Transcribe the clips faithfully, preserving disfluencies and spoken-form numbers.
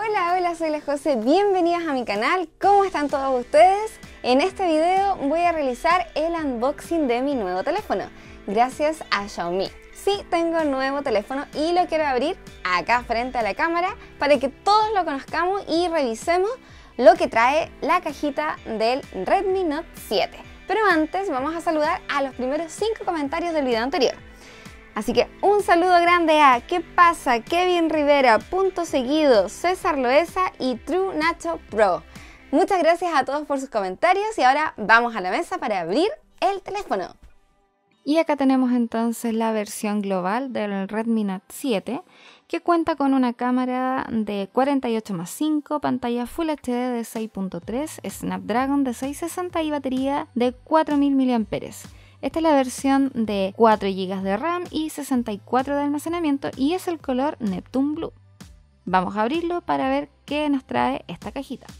Hola, hola, soy la José, bienvenidas a mi canal. ¿Cómo están todos ustedes? En este video voy a realizar el unboxing de mi nuevo teléfono, gracias a Xiaomi. Sí, tengo un nuevo teléfono y lo quiero abrir acá frente a la cámara para que todos lo conozcamos y revisemos lo que trae la cajita del Redmi Note siete. Pero antes vamos a saludar a los primeros cinco comentarios del video anterior. Así que un saludo grande a ¿Qué pasa? Kevin Rivera, Punto Seguido, César Loesa y True Nacho Pro. Muchas gracias a todos por sus comentarios y ahora vamos a la mesa para abrir el teléfono. Y acá tenemos entonces la versión global del Redmi Note siete, que cuenta con una cámara de cuarenta y ocho más cinco, pantalla Full H D de seis punto tres, Snapdragon de seiscientos sesenta y batería de cuatro mil miliamperios hora. Esta es la versión de cuatro gigas de RAM y sesenta y cuatro de almacenamiento y es el color Neptune Blue. Vamos a abrirlo para ver qué nos trae esta cajita.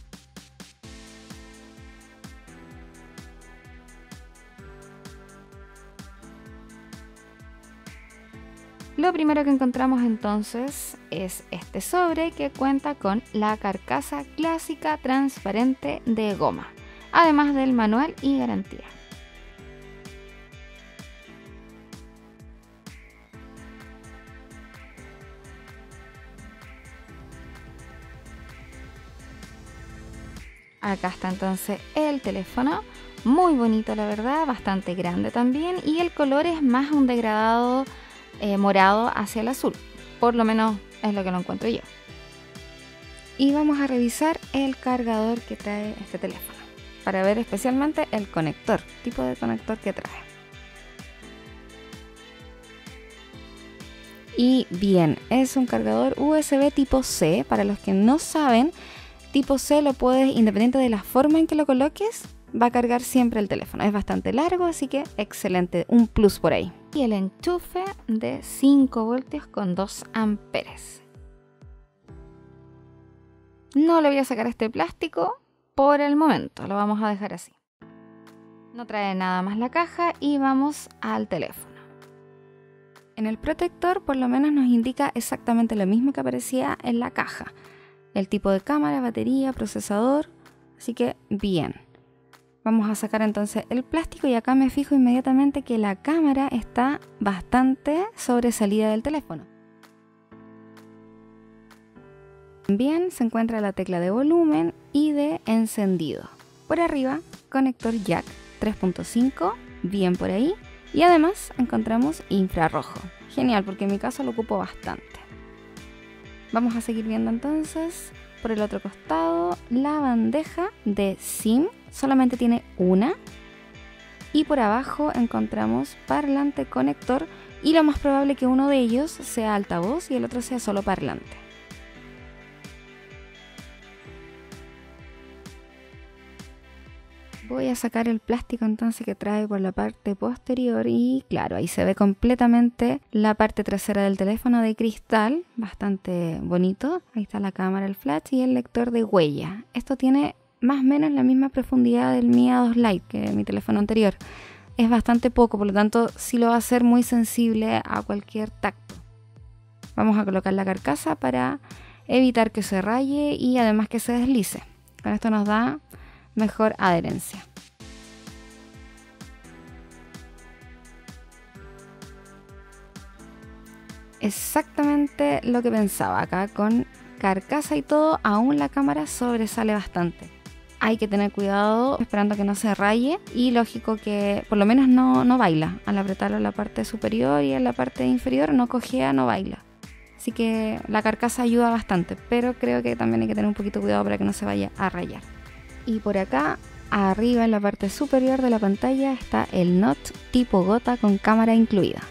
Lo primero que encontramos entonces es este sobre que cuenta con la carcasa clásica transparente de goma, además del manual y garantía. Acá está entonces el teléfono, muy bonito la verdad, bastante grande también y el color es más un degradado eh, morado hacia el azul, por lo menos es lo que lo encuentro yo. Y vamos a revisar el cargador que trae este teléfono, para ver especialmente el conector, tipo de conector que trae. Y bien, es un cargador U S B tipo C, para los que no saben. Tipo C lo puedes, independiente de la forma en que lo coloques, va a cargar siempre el teléfono. Es bastante largo, así que excelente, un plus por ahí. Y el enchufe de cinco voltios con dos amperes. No le voy a sacar este plástico por el momento, lo vamos a dejar así. No trae nada más la caja y vamos al teléfono. En el protector por lo menos nos indica exactamente lo mismo que aparecía en la caja. El tipo de cámara, batería, procesador, así que bien. Vamos a sacar entonces el plástico y acá me fijo inmediatamente que la cámara está bastante sobresalida del teléfono. También se encuentra la tecla de volumen y de encendido. Por arriba, conector jack tres punto cinco, bien por ahí. Y además encontramos infrarrojo. Genial, porque en mi caso lo ocupo bastante. Vamos a seguir viendo entonces por el otro costado la bandeja de SIM, solamente tiene una y por abajo encontramos parlante conector y lo más probable que uno de ellos sea altavoz y el otro sea solo parlante. Voy a sacar el plástico entonces que trae por la parte posterior y claro, ahí se ve completamente la parte trasera del teléfono de cristal, bastante bonito. Ahí está la cámara, el flash y el lector de huella. Esto tiene más o menos la misma profundidad del Mi A dos Lite que mi teléfono anterior. Es bastante poco, por lo tanto sí lo va a hacer muy sensible a cualquier tacto. Vamos a colocar la carcasa para evitar que se raye y además que se deslice. Con esto nos da mejor adherencia. Exactamente lo que pensaba, acá con carcasa y todo, aún la cámara sobresale bastante. Hay que tener cuidado esperando que no se raye y lógico que por lo menos no, no baila. Al apretarlo en la parte superior y en la parte inferior no cojea, no baila. Así que la carcasa ayuda bastante, pero creo que también hay que tener un poquito de cuidado para que no se vaya a rayar. Y por acá, arriba en la parte superior de la pantalla está el Note tipo gota con cámara incluida.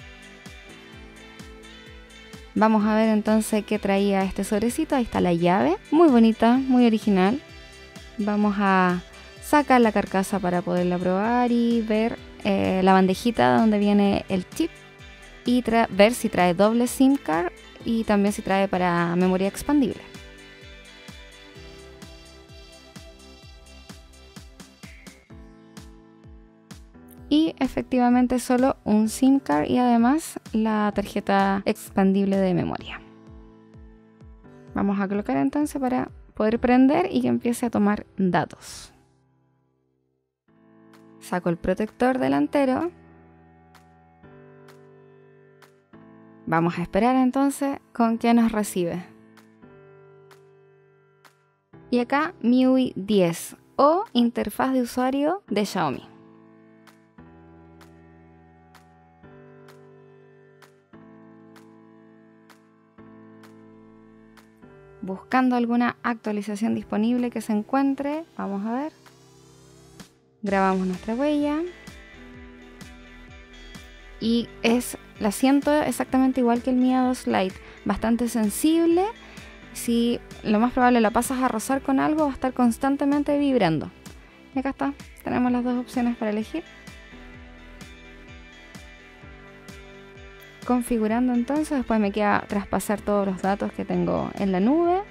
Vamos a ver entonces qué traía este sobrecito. Ahí está la llave, muy bonita, muy original. Vamos a sacar la carcasa para poderla probar y ver eh, la bandejita donde viene el chip y ver si trae doble SIM card y también si trae para memoria expandible. Y efectivamente solo un SIM card y además la tarjeta expandible de memoria. Vamos a colocar entonces para poder prender y que empiece a tomar datos. Saco el protector delantero. Vamos a esperar entonces con qué nos recibe. Y acá M I U I diez o interfaz de usuario de Xiaomi. Buscando alguna actualización disponible que se encuentre. Vamos a ver. Grabamos nuestra huella. Y es, la siento exactamente igual que el Mi A dos Lite. Bastante sensible. Si lo más probable la pasas a rozar con algo, va a estar constantemente vibrando. Y acá está. Tenemos las dos opciones para elegir. Configurando entonces, después me queda traspasar todos los datos que tengo en la nube.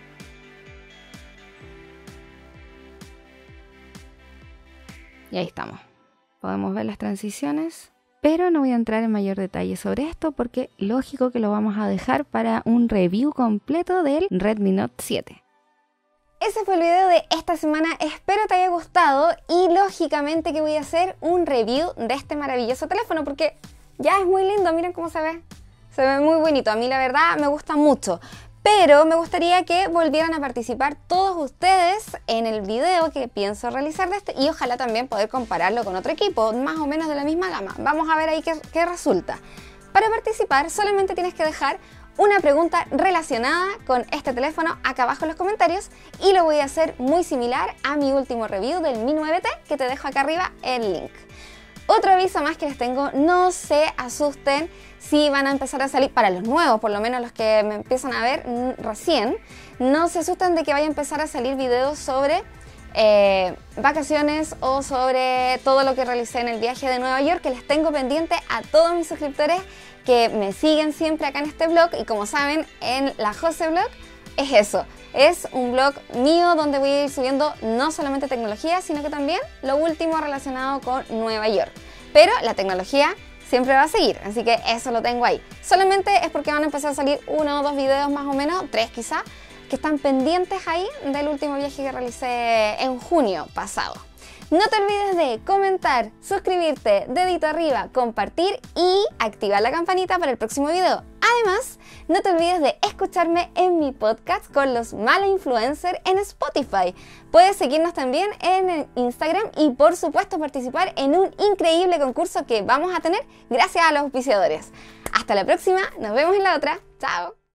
Y ahí estamos. Podemos ver las transiciones, pero no voy a entrar en mayor detalle sobre esto porque lógico que lo vamos a dejar para un review completo del Redmi Note siete. Ese fue el video de esta semana, espero te haya gustado y lógicamente que voy a hacer un review de este maravilloso teléfono porque ya es muy lindo, miren cómo se ve. Se ve muy bonito, a mí la verdad me gusta mucho. Pero me gustaría que volvieran a participar todos ustedes en el video que pienso realizar de este y ojalá también poder compararlo con otro equipo, más o menos de la misma gama. Vamos a ver ahí qué, qué resulta. Para participar solamente tienes que dejar una pregunta relacionada con este teléfono acá abajo en los comentarios y lo voy a hacer muy similar a mi último review del Mi nueve T que te dejo acá arriba el link. Otro aviso más que les tengo, no se asusten si van a empezar a salir, para los nuevos, por lo menos los que me empiezan a ver recién, no se asusten de que vaya a empezar a salir videos sobre eh, vacaciones o sobre todo lo que realicé en el viaje de Nueva York, que les tengo pendiente a todos mis suscriptores que me siguen siempre acá en este blog y como saben en la Jose Blog es eso. Es un blog mío donde voy a ir subiendo no solamente tecnología, sino que también lo último relacionado con Nueva York. Pero la tecnología siempre va a seguir, así que eso lo tengo ahí. Solamente es porque van a empezar a salir uno o dos videos más o menos, tres quizá, que están pendientes ahí del último viaje que realicé en junio pasado. No te olvides de comentar, suscribirte, dedito arriba, compartir y activar la campanita para el próximo video. Además, no te olvides de escucharme en mi podcast con los Mala Influencer en Spotify. Puedes seguirnos también en Instagram y por supuesto participar en un increíble concurso que vamos a tener gracias a los auspiciadores. Hasta la próxima, nos vemos en la otra. ¡Chao!